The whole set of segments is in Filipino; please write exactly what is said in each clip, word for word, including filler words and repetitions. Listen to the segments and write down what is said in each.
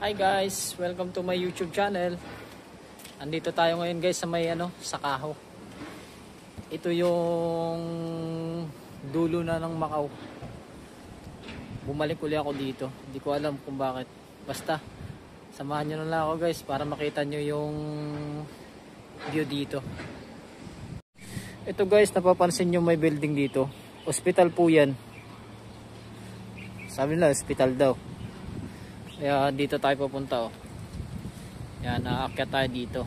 Hi guys, welcome to my YouTube channel. Andito tayo ngayon guys sa may ano, sa Kaho. Ito yung dulo na ng Macau. Bumalik uli ako dito. Hindi ko alam kung bakit. Basta samahan nyo na lang ako guys para makita nyo yung view dito. Ito guys, napapansin nyo may building dito. Hospital po yan. Sabi nila hospital daw. Kaya dito tayo pupunta oh. Yan, aakyat tayo dito.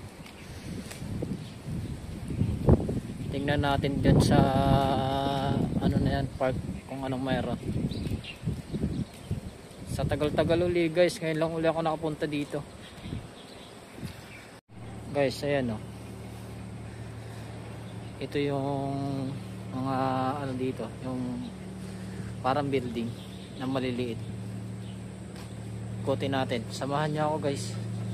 Tingnan natin dyan sa ano na yan, park, kung anong mayroon. Sa tagal-tagal uli guys, ngayon lang uli ako nakapunta dito. Guys, ayan oh. Ito yung mga ano dito, yung parang building na maliliit. Ikutin natin, samahan niyo ako guys.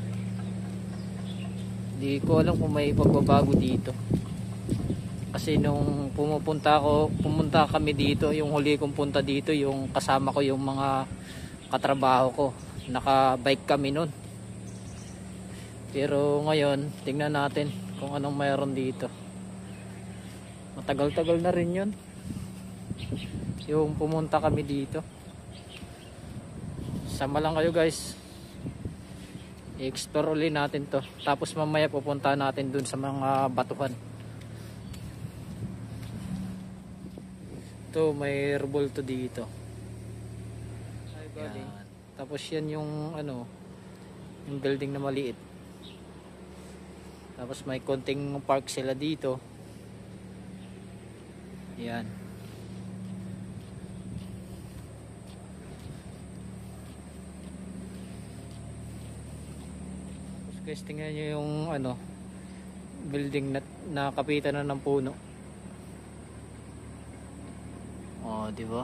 Hindi ko alam kung may pagbabago dito. Kasi nung pumupunta ako, pumunta kami dito, yung huli kong punta dito, yung kasama ko yung mga katrabaho ko. Naka-bike kami nun. Pero ngayon, tingnan natin kung anong mayroon dito. Matagal-tagal na rin yun. Yung pumunta kami dito. Sama lang kayo guys. I-explore ulit natin to. Tapos mamaya pupunta natin dun sa mga batuhan. Ito may rebulto dito. Yan. Tapos yan yung ano, yung building na maliit. Tapos may konting park sila dito. Yan. Guys, tingnan nyo yung ano, building na nakapitan na ng puno. Oh, di ba?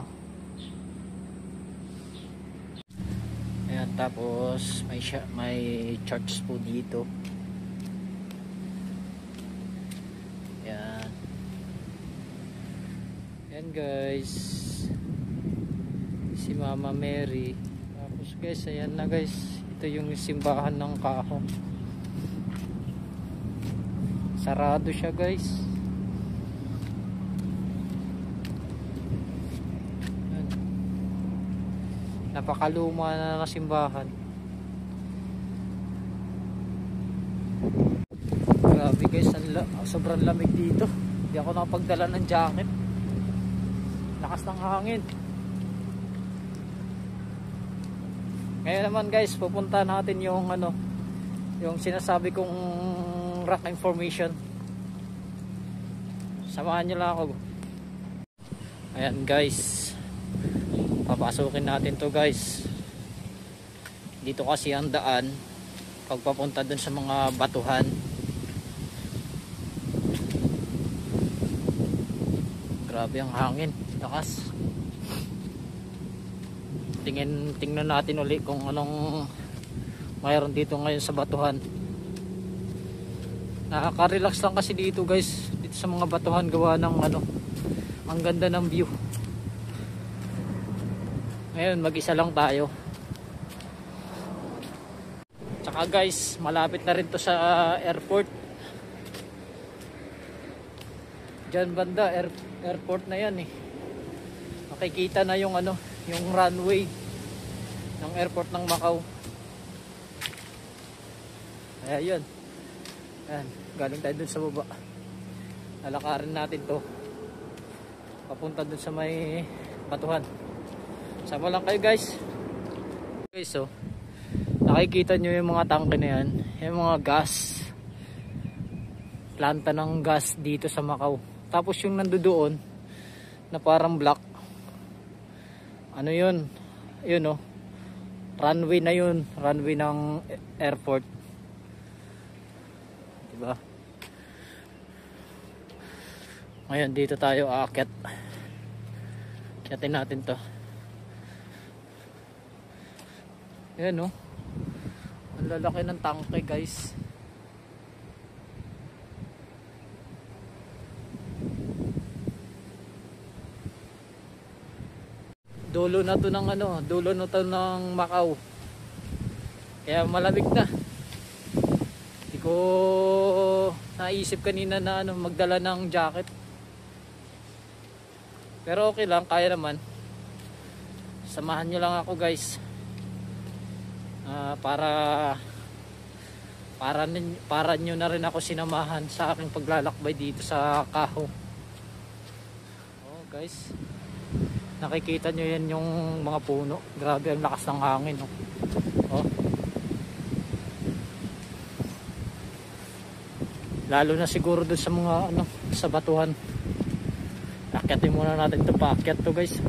Ayan, tapos may may church po dito. Ayan. Ayan guys. Si Mama Mary. Tapos guys, ayan na guys. Ito yung simbahan ng Kaho. Sarado siya guys. Yan. Napakaluma na ng simbahan. Grabe guys, sobrang lamig dito. Hindi ako nakapagdala ng jacket. Lakas ng hangin. Ngayon naman guys, pupunta natin yung ano, yung sinasabi kong rock information. Samahan nyo lang ako. Ayan guys, papasukin natin to guys. Dito kasi ang daan pagpapunta dun sa mga batuhan. Grabe ang hangin, lakas. Tingin, tingnan natin ulit kung anong mayroon dito ngayon sa batuhan. Nakaka-relax lang kasi dito guys, dito sa mga batuhan, gawa ng ano, ang ganda ng view. Ngayon mag-isa lang tayo. Tsaka guys, malapit na rin to sa airport. Diyan banda, air, airport na yan eh. Makikita na yung ano, yung runway ng airport ng Macau. Kaya yun. Ayan, galing tayo dun sa baba. Lalakarin natin to papunta dun sa may batuhan. Sama lang kayo guys. Guys, so nakikita nyo yung mga tangke na yan, yung mga gas, planta ng gas dito sa Macau. Tapos yung nandoon na parang black, ano yun, yun oh, runway na yun, runway ng airport. Diba? Ngayon dito tayo aakyat. Akyatin natin to. Ayan oh, ang lalaki ng tangke guys. Dulo na to ng ano, dulo na to ng Macau. Kaya malamig na. Hindi ko naisip kanina na ano, magdala ng jacket. Pero okay lang, kaya naman. Samahan nyo lang ako guys. Uh, para para para nyo na rin ako sinamahan sa aking paglalakbay dito sa Kaho. Oh guys, nakikita nyo yan yung mga puno. Grabe ang lakas ng hangin. Oh. Oh. Lalo na siguro doon sa mga ano, sa batuhan. Akyatin muna natin ito, paakyat to guys.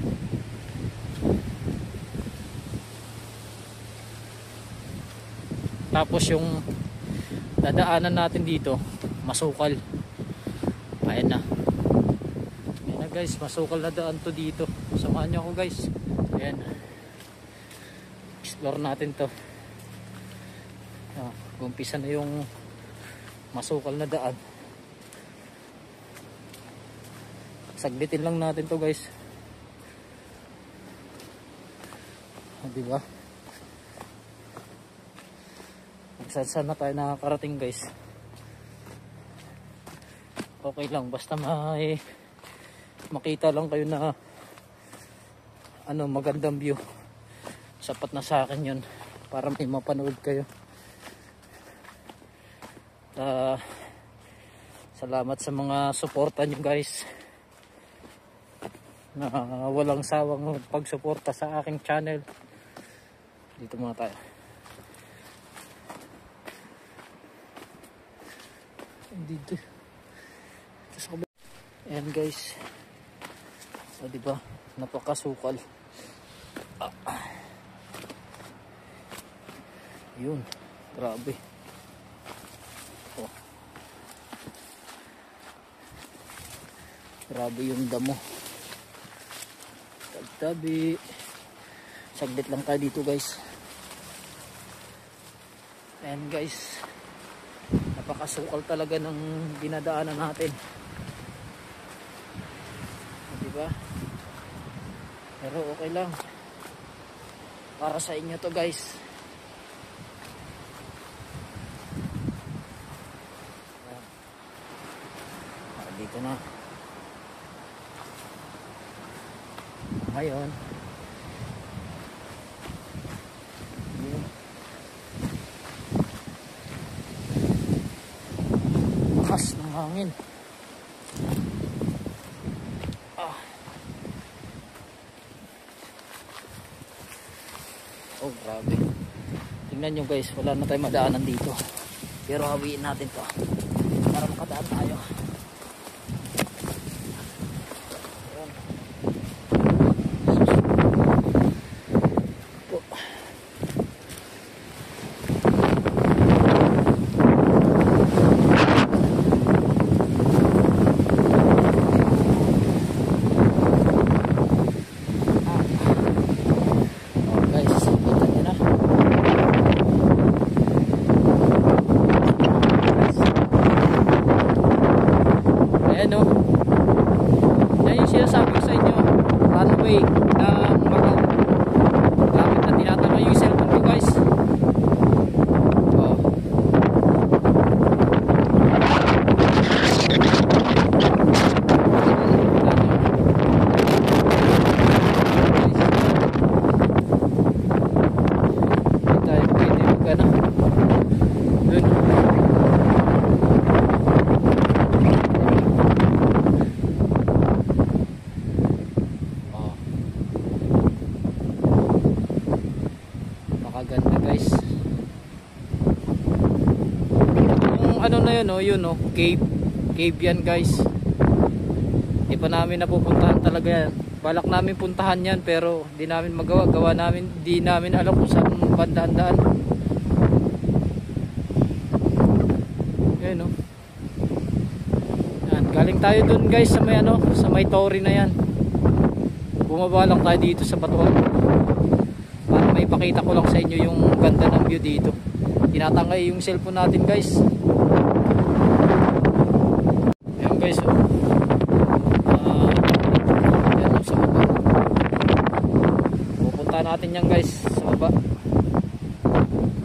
Tapos yung dadaanan natin dito, masukal. Ayan na. Ayan na guys, masukal na daan to dito. Samahan nyo ako guys. Ayan. Explore natin to. Ah, umpisa na yung masukal na daan. Saglitin lang natin to guys. Ah, diba? Saan na tayo nakakarating guys. Okay lang, basta may makita lang kayo na ano, magandang view. Sapat na sa akin yun para may mapanood kayo. Uh, salamat sa mga suporta nyo guys na uh, walang sawang pagsuporta sa aking channel. Dito muna tayo. Dito. Ayan guys. O diba? Napakasukal. Ah. Yun. Grabe. Oh. Grabe yung damo. Tabi. Saglit lang tayo dito guys. Ayan guys. Napakasukal talaga ng dinadaanan natin. Diba? Pero okay lang. Para sa inyo to guys. Ah, dito na. Ngayon. Lakas ng hangin. Ah. Oh, grabe. Tingnan nyo guys, wala na tayong madaanan dito. Pero hawiin natin to para makadaan tayo. Ayan. Oh. Ano na yun, oh, yun, oh, cave. Cave yan guys. Di pa namin napupuntahan talaga yan. Balak namin puntahan yan pero di namin magawa. Gawa namin, di namin alam kung saan bandaan-daan. Yan, oh. Yan, galing tayo dun guys sa may ano, sa may Tori na yan. Bumaba lang tayo dito sa batuhan. Para may ipakita ko lang sa inyo yung ganda ng view dito. Tinatangay yung cellphone natin guys. Ayan guys, oh. Uh, ayan sa baba. Pupunta natin yan guys sa baba.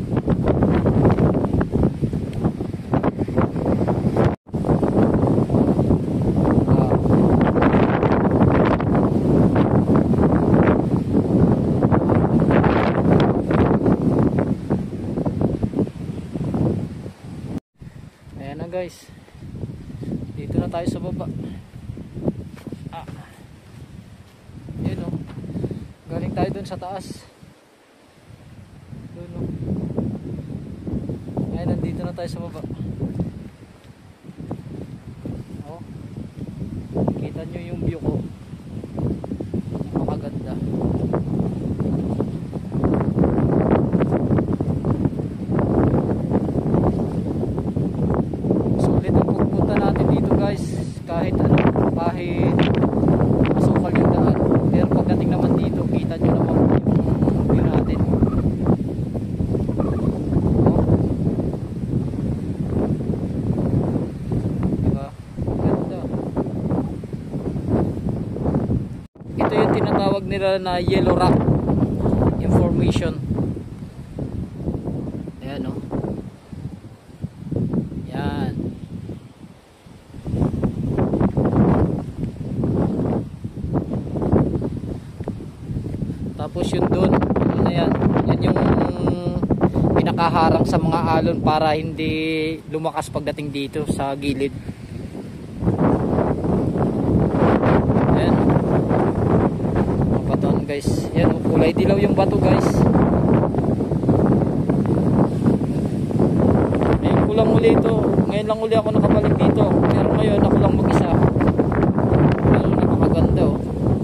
tayo dun sa taas. Dun, no? Ay, nandito na tayo sa baba. Oh, kita nyo yung view ko. Napakaganda. Sulit ang pagpunta natin dito guys. Kahit ano, kahit masukal yung daan. Pero pagdating naman dito, kita nyo naman yung view natin. Oh. Diba? Ganda. Ito yung tinatawag nila na yellow rock information. Ayan o. Yan. Tapos yun dun, ano na yan, yan yung pinakaharang sa mga alon para hindi lumakas pagdating dito sa gilid. Ayan. Mga baton guys. Yan, kulay dilaw yung bato guys. Ngayon ko lang uli ito. Ngayon lang uli ako nakabalik dito. Pero ngayon ako lang mag-isa. Pero napakaganda oh.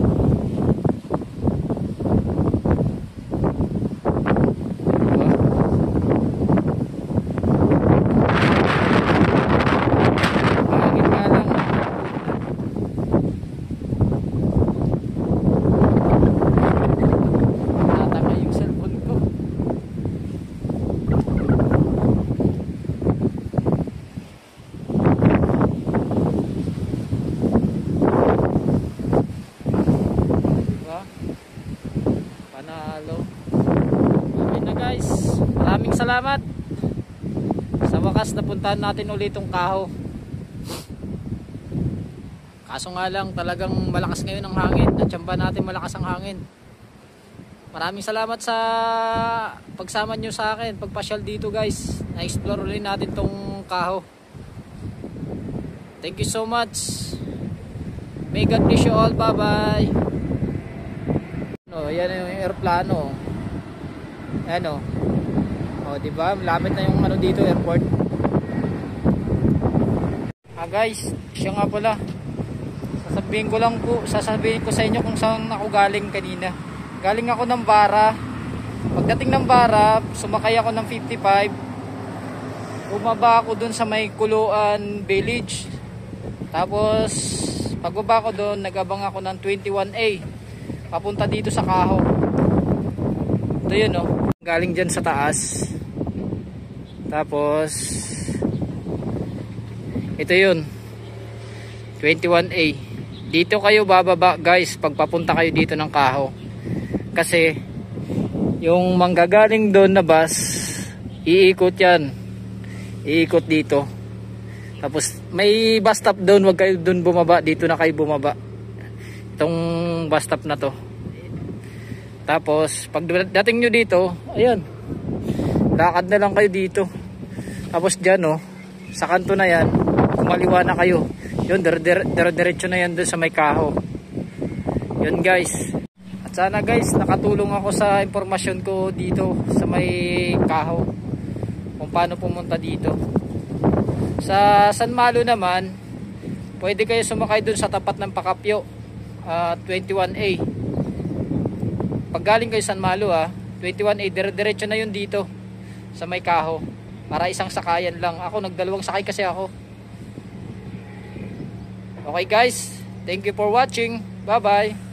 Panalo. Okay na guys, maraming salamat. Sa wakas napuntahan natin ulit itong Kaho. Kaso nga lang talagang malakas ngayon ang hangin. Natsamba natin malakas ang hangin. Maraming salamat sa pagsama nyo sa akin, pagpasyal dito guys. Na-explore ulit natin itong Kaho. Thank you so much. May God bless you all. Bye bye. Oh, yan yung aeroplano. Ayan oh. Oh, di ba? Malapit na yung ano dito, airport. Ah guys, siya nga pala. Sasabihin ko lang po, sasabihin ko sa inyo kung saan ako galing kanina. Galing ako ng Bara. Pagdating ng Bara, sumakay ako ng fifty-five. Bumaba ako dun sa may Kuluan Village. Tapos pagbaba ko dun, nag-abang ako ng twenty-one A. Papunta dito sa Kaho. Ito yun oh. Galing dyan sa taas. Tapos ito yun, twenty-one A. Dito kayo bababa guys pag papunta kayo dito ng Kaho. Kasi yung manggagaling doon na bus, iikot yan. Iikot dito. Tapos may bus stop doon, wag kayo doon bumaba, dito na kayo bumaba. Itong bus stop na to. Tapos pag dating nyo dito, ayan, lakad na lang kayo dito. Tapos dyan oh, sa kanto na yan, kumaliwa na kayo. Yun, dire-diretso na yan doon sa may Kaho. Yun guys. At sana guys, nakatulong ako sa impormasyon ko dito sa may Kaho, kung paano pumunta dito. Sa San Malo naman, pwede kayo sumakay doon sa tapat ng Pakapyo. Uh, twenty-one A. Pag galing kayo San Malo ah, twenty-one A, dire-diretso na yun dito sa may Kaho. Para isang sakayan lang. Ako nagdalawang sakay kasi ako. Okay guys, thank you for watching. Bye bye.